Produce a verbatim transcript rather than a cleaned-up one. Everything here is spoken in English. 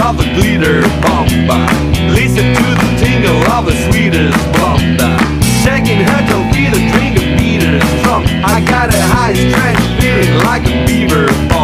of a glitter bomba. Listen to the tingle of the sweetest bomba. Shaking her toe feet, a drink of beaters from. I got a high strength feeling like a beaver.